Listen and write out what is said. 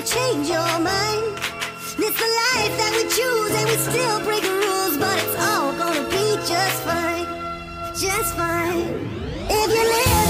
might change your mind. It's the life that we choose, and we still break the rules, but it's all gonna be just fine, just fine. If you live